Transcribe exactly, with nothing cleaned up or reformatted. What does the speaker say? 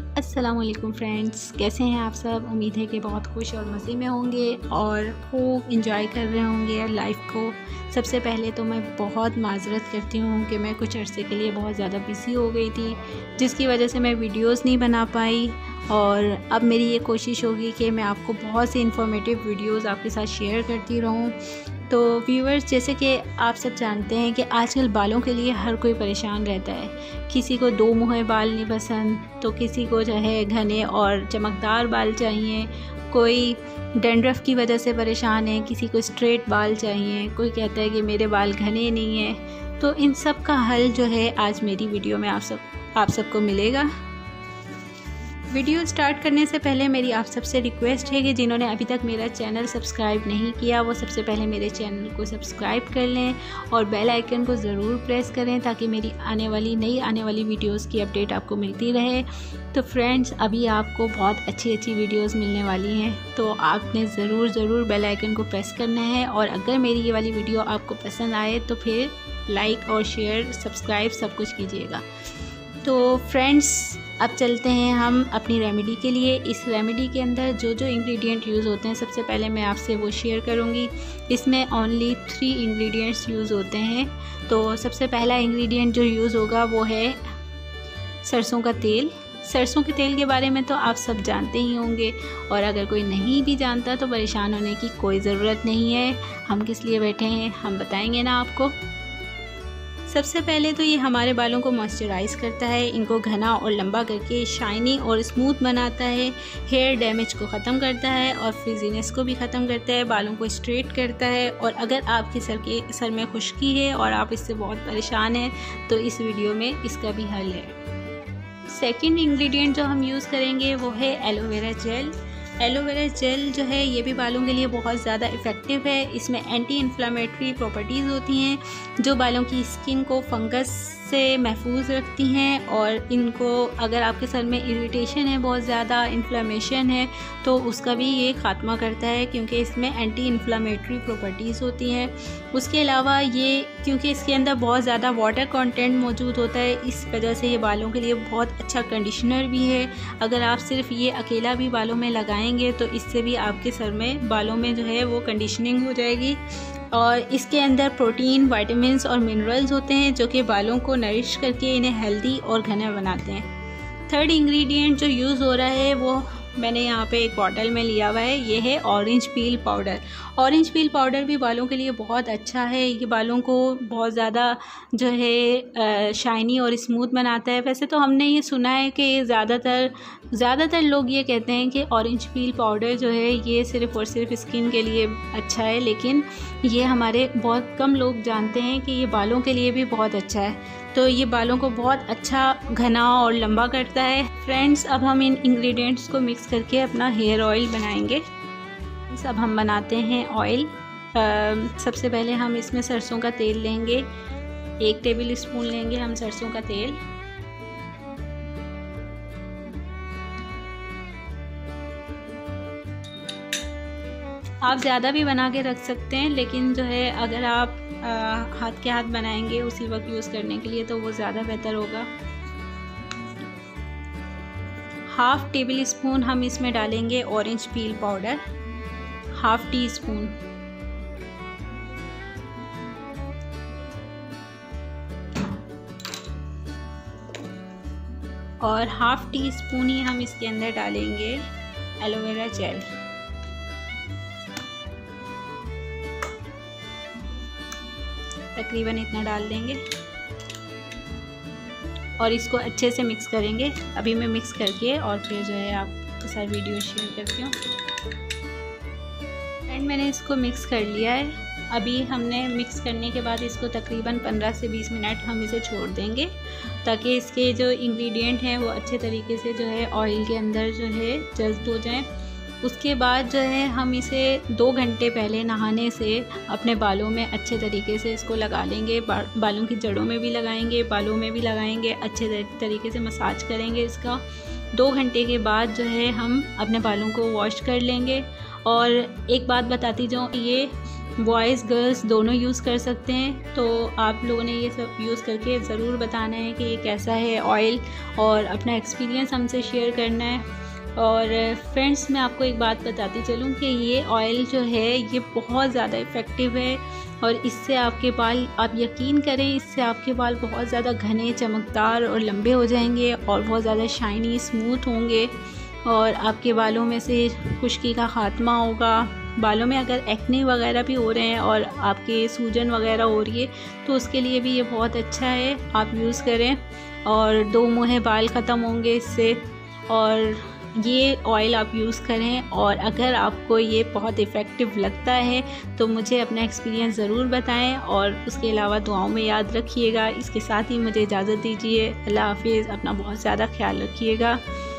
अस्सलामुअलैकुम फ्रेंड्स, कैसे हैं आप सब। उम्मीद है कि बहुत खुश और मज़े में होंगे और खूब इंजॉय कर रहे होंगे लाइफ को। सबसे पहले तो मैं बहुत माज़रत करती हूँ कि मैं कुछ अरसे के लिए बहुत ज़्यादा बिज़ी हो गई थी, जिसकी वजह से मैं वीडियोस नहीं बना पाई। और अब मेरी ये कोशिश होगी कि मैं आपको बहुत सी इन्फॉर्मेटिव वीडियोस आपके साथ शेयर करती रहूँ। तो व्यूअर्स, जैसे कि आप सब जानते हैं कि आजकल बालों के लिए हर कोई परेशान रहता है। किसी को दो मुँहे बाल नहीं पसंद, तो किसी को जो है घने और चमकदार बाल चाहिए, कोई डैंड्रफ की वजह से परेशान है, किसी को स्ट्रेट बाल चाहिए, कोई कहता है कि मेरे बाल घने नहीं हैं। तो इन सब का हल जो है आज मेरी वीडियो में आप सब आप सबको मिलेगा। वीडियो स्टार्ट करने से पहले मेरी आप सबसे रिक्वेस्ट है कि जिन्होंने अभी तक मेरा चैनल सब्सक्राइब नहीं किया वो सबसे पहले मेरे चैनल को सब्सक्राइब कर लें और बेल आइकन को ज़रूर प्रेस करें ताकि मेरी आने वाली नई आने वाली वीडियोस की अपडेट आपको मिलती रहे। तो फ्रेंड्स, अभी आपको बहुत अच्छी अच्छी वीडियोस मिलने वाली हैं, तो आपने ज़रूर ज़रूर बेल आइकन को प्रेस करना है। और अगर मेरी ये वाली वीडियो आपको पसंद आए तो फिर लाइक और शेयर सब्सक्राइब सब कुछ कीजिएगा। तो फ्रेंड्स, अब चलते हैं हम अपनी रेमेडी के लिए। इस रेमेडी के अंदर जो जो इंग्रेडिएंट यूज़ होते हैं सबसे पहले मैं आपसे वो शेयर करूंगी। इसमें ओनली थ्री इंग्रेडिएंट्स यूज़ होते हैं। तो सबसे पहला इंग्रेडिएंट जो यूज़ होगा वो है सरसों का तेल। सरसों के तेल के बारे में तो आप सब जानते ही होंगे, और अगर कोई नहीं भी जानता तो परेशान होने की कोई ज़रूरत नहीं है। हम किस लिए बैठे हैं, हम बताएंगे ना आपको। सबसे पहले तो ये हमारे बालों को मॉइस्चराइज़ करता है, इनको घना और लंबा करके शाइनी और स्मूथ बनाता है, हेयर डैमेज को ख़त्म करता है और फ्रिजीनेस को भी ख़त्म करता है, बालों को स्ट्रेट करता है। और अगर आपके सर के सर में खुश्की है और आप इससे बहुत परेशान हैं तो इस वीडियो में इसका भी हल है। सेकेंड इंग्रेडिएंट जो हम यूज़ करेंगे वो है एलोवेरा जेल। एलोवेरा जेल जो है ये भी बालों के लिए बहुत ज़्यादा इफ़ेक्टिव है। इसमें एंटी इन्फ्लामेटरी प्रॉपर्टीज़ होती हैं जो बालों की स्किन को फंगस से महफूज रखती हैं, और इनको अगर आपके सर में इरिटेशन है, बहुत ज़्यादा इन्फ्लामेशन है, तो उसका भी ये ख़ात्मा करता है क्योंकि इसमें एंटी इन्फ्लामेटरी प्रॉपर्टीज़ होती हैं। उसके अलावा ये क्योंकि इसके अंदर बहुत ज़्यादा वाटर कंटेंट मौजूद होता है, इस वजह से ये बालों के लिए बहुत अच्छा कंडीशनर भी है। अगर आप सिर्फ ये अकेला भी बालों में लगाएंगे तो इससे भी आपके सर में बालों में जो है वो कंडीशनिंग हो जाएगी। और इसके अंदर प्रोटीन, विटामिन्स और मिनरल्स होते हैं जो कि बालों को नरिश करके इन्हें हेल्दी और घना बनाते हैं। थर्ड इंग्रेडिएंट जो यूज़ हो रहा है वो मैंने यहाँ पे एक बॉटल में लिया हुआ है, ये है orange peel powder. Orange peel powder भी बालों के लिए बहुत अच्छा है, ये बालों को बहुत ज़्यादा जो है शाइनी और स्मूथ बनाता है। वैसे तो हमने ये सुना है कि ज़्यादातर ज़्यादातर लोग ये कहते हैं कि ऑरेंज पील पाउडर जो है ये सिर्फ़ और सिर्फ स्किन के लिए अच्छा है, लेकिन ये हमारे बहुत कम लोग जानते हैं कि ये बालों के लिए भी बहुत अच्छा है। तो ये बालों को बहुत अच्छा घना और लंबा करता है। फ्रेंड्स, अब हम इन इंग्रेडिएंट्स को मिक्स करके अपना हेयर ऑयल बनाएंगे। अब हम बनाते हैं ऑयल। सबसे पहले हम इसमें सरसों का तेल लेंगे, एक टेबल स्पून लेंगे हम सरसों का तेल। आप ज़्यादा भी बना के रख सकते हैं, लेकिन जो है अगर आप आ, हाथ के हाथ बनाएंगे उसी वक्त यूज़ करने के लिए तो वो ज़्यादा बेहतर होगा। हाफ़ टेबल स्पून हम इसमें डालेंगे orange peel powder, half teaspoon. और हाफ़ टी स्पून ही हम इसके अंदर डालेंगे एलोवेरा जेल। तकरीबन इतना डाल देंगे और इसको अच्छे से मिक्स करेंगे। अभी मैं मिक्स करके और फिर जो है आपके साथ वीडियो शेयर करती हूँ। एंड मैंने इसको मिक्स कर लिया है। अभी हमने मिक्स करने के बाद इसको तकरीबन पंद्रह से बीस मिनट हम इसे छोड़ देंगे ताकि इसके जो इंग्रेडिएंट हैं वो अच्छे तरीके से जो है ऑयल के अंदर जो है जज्ब हो जाएं। उसके बाद जो है हम इसे दो घंटे पहले नहाने से अपने बालों में अच्छे तरीके से इसको लगा लेंगे। बा, बालों की जड़ों में भी लगाएंगे, बालों में भी लगाएंगे, अच्छे तरीके से मसाज करेंगे इसका। दो घंटे के बाद जो है हम अपने बालों को वॉश कर लेंगे और एक बात बताती जाऊँ, ये बॉयज़ गर्ल्स दोनों यूज़ कर सकते हैं, तो आप लोगों ने ये सब यूज़ करके ज़रूर बताना है कि ये कैसा है ऑयल, और अपना एक्सपीरियंस हमसे शेयर करना है। और फ्रेंड्स, मैं आपको एक बात बताती चलूँ कि ये ऑयल जो है ये बहुत ज़्यादा इफ़ेक्टिव है, और इससे आपके बाल, आप यकीन करें, इससे आपके बाल बहुत ज़्यादा घने, चमकदार और लंबे हो जाएंगे और बहुत ज़्यादा शाइनी, स्मूथ होंगे, और आपके बालों में से खुश्की का ख़ात्मा होगा। बालों में अगर एक्ने वगैरह भी हो रहे हैं और आपके सूजन वगैरह हो रही है, तो उसके लिए भी ये बहुत अच्छा है, आप यूज़ करें, और दो मुँहे बाल ख़त्म होंगे इससे। और ये ऑयल आप यूज़ करें, और अगर आपको ये बहुत इफ़ेक्टिव लगता है तो मुझे अपना एक्सपीरियंस ज़रूर बताएं, और उसके अलावा दुआओं में याद रखिएगा। इसके साथ ही मुझे इजाज़त दीजिए। अल्लाह हाफ़िज़। अपना बहुत ज़्यादा ख्याल रखिएगा।